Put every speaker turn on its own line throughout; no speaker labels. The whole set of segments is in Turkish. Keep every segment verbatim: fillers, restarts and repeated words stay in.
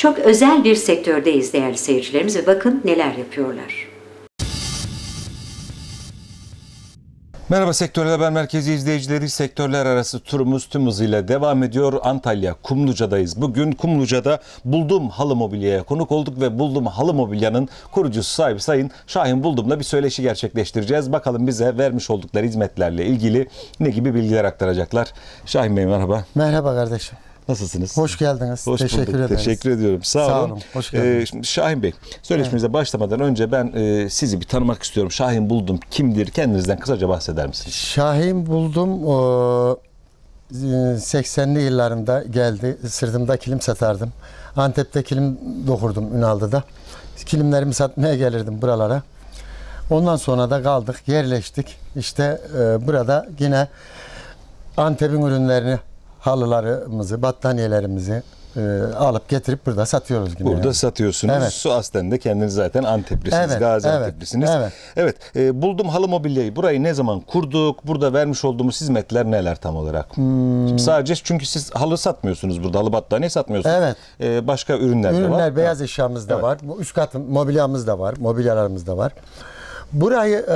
Çok özel bir sektördeyiz değerli seyircilerimiz ve bakın neler yapıyorlar.
Merhaba Sektörler Haber Merkezi izleyicileri. Sektörler arası turumuz tüm hızıyla devam ediyor. Antalya Kumluca'dayız. Bugün Kumluca'da Buldum Halı Mobilya'ya konuk olduk ve Buldum Halı Mobilya'nın kurucusu sahibi Sayın Şahin Buldum'la bir söyleşi gerçekleştireceğiz. Bakalım bize vermiş oldukları hizmetlerle ilgili ne gibi bilgiler aktaracaklar. Şahin Bey merhaba.
Merhaba kardeşim.
Nasılsınız?
Hoş geldiniz.
Hoş
Teşekkür
bulduk.
ederiz.
Teşekkür ediyorum. Sağ,
Sağ
olun.
olun. Hoş geldiniz.
Ee, şimdi Şahin Bey, söyleşimize evet. başlamadan önce ben e, sizi bir tanımak istiyorum. Şahin Buldum kimdir? Kendinizden kısaca bahseder misiniz?
Şahin Buldum o, seksenli yıllarında geldi. Sırtımda kilim satardım. Antep'te kilim dokurdum Ünal'da. Kilimlerimi satmaya gelirdim buralara. Ondan sonra da kaldık, yerleştik. İşte e, burada yine Antep'in ürünlerini, halılarımızı, battaniyelerimizi e, alıp getirip burada satıyoruz yine.
Burada
yani.
satıyorsunuz.
Evet.
Su aslen de kendiniz zaten Anteplisiniz,
Evet,
Gaziantep'lisiniz.
evet,
Evet. evet e, Buldum Halı Mobilya'yı burayı ne zaman kurduk? Burada vermiş olduğumuz hizmetler neler tam olarak? Hmm. Şimdi sadece çünkü siz halı satmıyorsunuz burada, halı battaniye satmıyorsunuz.
Evet.
E, başka ürünler, ürünler de var.
Ürünler, beyaz eşyamız da evet. var. Bu üst katı mobilyamız da var, mobilyalarımız da var. Burayı e,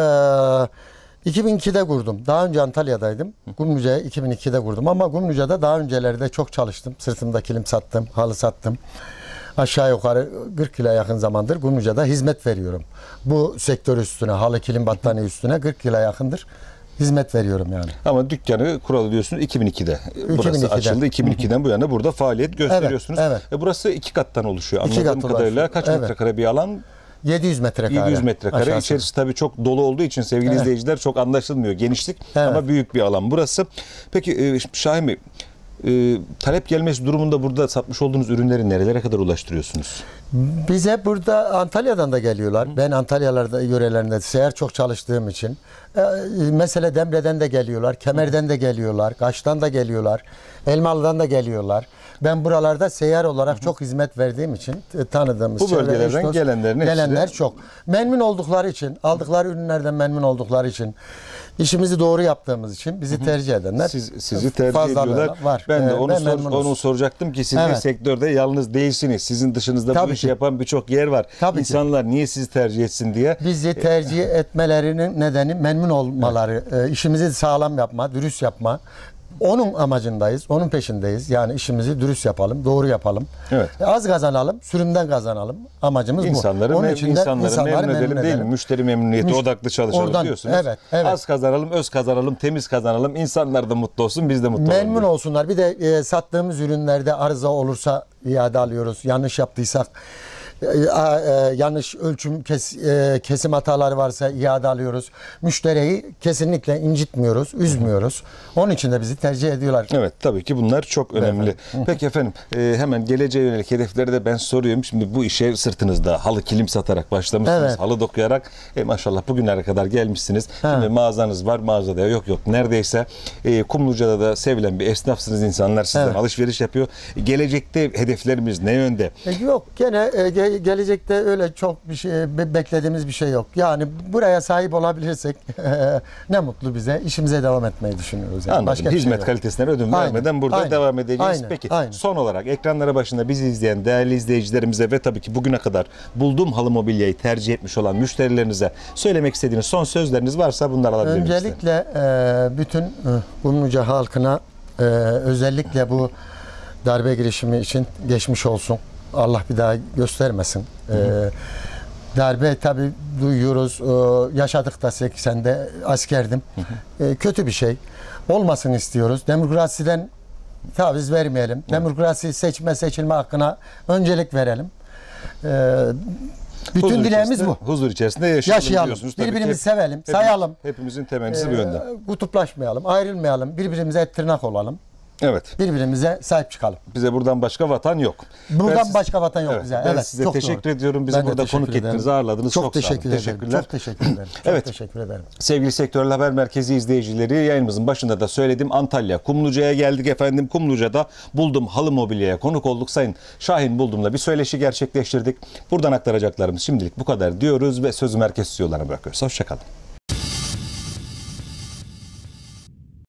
iki bin ikide kurdum. Daha önce Antalya'daydım. Kumluca'ya iki bin ikide kurdum. Ama Kumluca'da daha öncelerde çok çalıştım. Sırtımda kilim sattım, halı sattım. Aşağı yukarı kırk yıla yakın zamandır Kumluca'da hizmet veriyorum. Bu sektör üstüne, halı, kilim, battaniye üstüne kırk yıla yakındır hizmet veriyorum yani.
Ama dükkanı kuralı diyorsunuz iki bin ikide. Burası iki bin ikide açıldı. iki bin ikiden bu yana burada faaliyet gösteriyorsunuz.
Evet, evet.
E burası iki kattan oluşuyor.
İki
Anladığım
kat
kadarıyla
oluşuyor.
kaç
Evet.
metrekare bir alan?
yedi yüz metrekare.
yedi yüz metrekare.
Aşağısı.
İçerisi tabii çok dolu olduğu için sevgili evet. izleyiciler çok anlaşılmıyor genişlik
Evet.
ama büyük bir alan burası. Peki Şahin Bey, e, talep gelmesi durumunda burada satmış olduğunuz ürünleri nerelere kadar ulaştırıyorsunuz?
Bize burada Antalya'dan da geliyorlar. Hı. Ben Antalyalarda yörelerinde seyahat çok çalıştığım için. E, mesela Demre'den de geliyorlar, Kemer'den de geliyorlar, Kaş'tan da geliyorlar, Elmalı'dan da geliyorlar. Ben buralarda seyyar olarak hı hı. çok hizmet verdiğim için tanıdığımız
bu bölgelerden dost, gelenlerin
gelenler
de...
çok. Memnun oldukları için, aldıkları ürünlerden memnun oldukları için, işimizi doğru yaptığımız için bizi tercih edenler
Siz, sizi tercih ediyorlar.
Var.
Ben de onu,
ben
sor, onu soracaktım ki siz evet. sektörde yalnız değilsiniz. Sizin dışınızda
Tabii
bu işi
ki.
yapan birçok yer var.
Tabii
İnsanlar
ki.
niye sizi tercih etsin diye.
Bizi tercih etmelerinin nedeni memnun olmaları, evet. işimizi sağlam yapma, dürüst yapma. Onun amacındayız, onun peşindeyiz. Yani işimizi dürüst yapalım, doğru yapalım.
Evet.
Az kazanalım, sürümden kazanalım. Amacımız
insanları
bu. Onun
için de insanları, insanları memnun, memnun edelim, değil mi? Müşteri memnuniyeti Müş odaklı çalışalım oradan, diyorsunuz.
Evet, evet.
Az kazanalım, öz kazanalım, temiz kazanalım. İnsanlar da mutlu olsun, biz de mutlu olalım.
Memnun olsunlar. Bir de e, sattığımız ürünlerde arıza olursa iade alıyoruz. Yanlış yaptıysak E, e, yanlış ölçüm kes, e, kesim hataları varsa iade alıyoruz. Müşteriyi kesinlikle incitmiyoruz, üzmüyoruz. Onun için de bizi tercih ediyorlar.
Evet, tabii ki bunlar çok önemli. Evet. Peki efendim, e, hemen geleceğe yönelik hedefleri de ben soruyorum. Şimdi bu işe sırtınızda halı kilim satarak başlamışsınız, evet. halı dokuyarak e, maşallah bugünlere kadar gelmişsiniz. Ha. Şimdi mağazanız var, mağazada yok yok neredeyse e, Kumluca'da da sevilen bir esnafsınız, insanlar sizden evet. alışveriş yapıyor. E, gelecekte hedeflerimiz ne yönde?
E, yok gene e, gelecekte öyle çok bir şey beklediğimiz bir şey yok. Yani buraya sahip olabilirsek ne mutlu bize. İşimize devam etmeyi düşünüyoruz. Yani.
Anladım.
Başka
Hizmet
şey
kalitesine ödün aynen. vermeden burada aynen. devam edeceğiz.
Aynen.
Peki
aynen.
son olarak ekranlara başında bizi izleyen değerli izleyicilerimize ve tabii ki bugüne kadar Buldum Halı Mobilya'yı tercih etmiş olan müşterilerinize söylemek istediğiniz son sözleriniz varsa bunları alabilir misiniz?
Öncelikle e, bütün Kumluca halkına e, özellikle bu darbe girişimi için geçmiş olsun. Allah bir daha göstermesin. Hı hı. Ee, darbe tabii duyuyoruz. Ee, yaşadık da seksende askerdim. Hı hı. Ee, kötü bir şey. Olmasın istiyoruz. Demokrasiden taviz vermeyelim. Hı. Demokrasi seçme seçilme hakkına öncelik verelim. Ee, bütün huzur dileğimiz bu.
Huzur içerisinde yaşayalım.
Yaşayalım. Birbirimizi hep, sevelim, hep, sayalım.
Hepimizin temennisi
ee,
bu yönde.
Kutuplaşmayalım, ayrılmayalım. Birbirimize et tırnak olalım.
Evet.
Birbirimize sahip çıkalım.
Bize buradan başka vatan yok.
Buradan
siz,
başka vatan yok
evet,
bize.
Ben
evet,
size
çok
teşekkür
doğru.
ediyorum. Bizi
ben
burada konuk
ederim.
ettiniz, ağırladınız.
Çok,
çok
teşekkür ederim.
Teşekkürler.
Çok teşekkür ederim. Çok
evet.
teşekkür ederim.
Sevgili Sektörler Haber Merkezi izleyicileri, yayınımızın başında da söyledim. Antalya Kumluca'ya geldik efendim. Kumluca'da Buldum Halı Mobilya'ya konuk olduk. Sayın Şahin Buldum'la bir söyleşi gerçekleştirdik. Buradan aktaracaklarımız şimdilik bu kadar diyoruz ve sözü merkez stüdyolarına bırakıyoruz. Hoşçakalın.